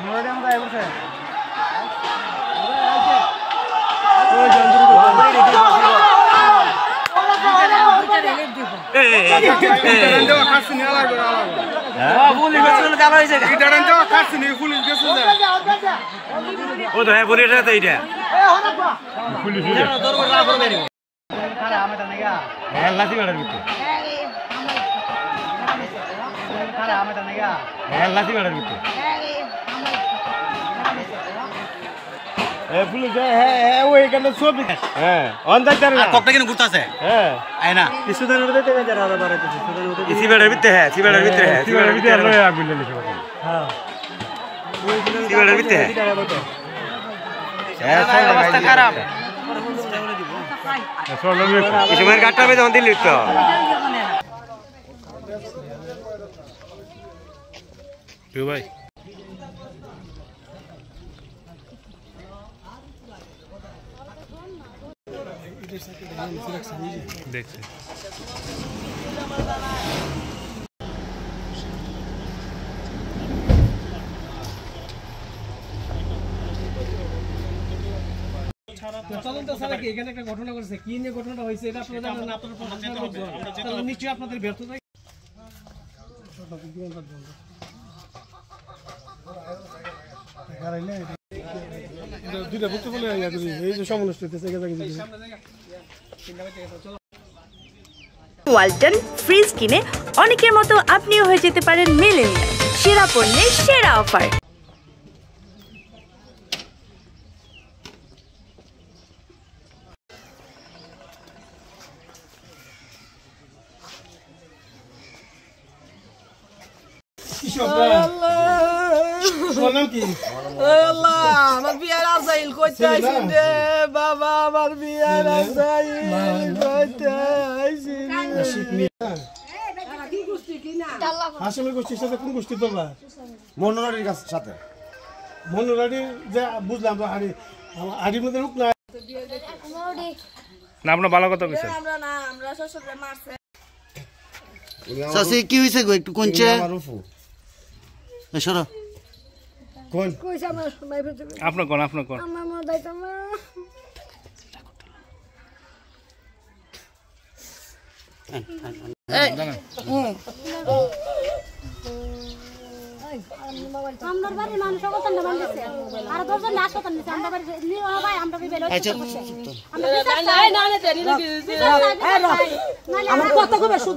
দেখছি তদন্ত ছাড়া কি এখানে একটা ঘটনা ঘটেছে, কি নিয়ে ঘটনাটা হয়েছে এটা আপনারা জানেন না, আপনারা নিশ্চয়ই আপনাদের ব্যর্থতা। দুইটা ভুক্ত বলে এই যে সমস্ত ওয়ালটন ফ্রিজ কিনে অনেকের মতো আপনিও হয়ে যেতে পারেন মিলেনিয়াল। সেরা পণ্যের সেরা অফার। আমার বিয়ার আসাইল কইতে আইছেন রে বাবা, আমার বিয়ার আসাইল কইতে আইছেন। হাসিমের গোষ্ঠীর সাথে কোন গোষ্ঠী তোমরা? মনোরাডির সাথে। মনোরাডি যে বুঝলাম তো হাড়ির মধ্যে রূপ না। না আপনার ভালো কথা কইছেন। আমরা না, আমরা শ্বশুরে মারছে। সাসি কি হইছে গো একটু কোনছে? এসরা কোন কইছে আমার ভাই ভেতরে। আপনার কোন আমার মা দাইতা মা। আমরা বাড়ির মানুষ কথা না বানতেছে আর 10 জন নাশ কথা নিছে আমরা বাড়ি নিও ভাই আমরা বেল হইছে আমরা না আমার কথা কইবে শুধু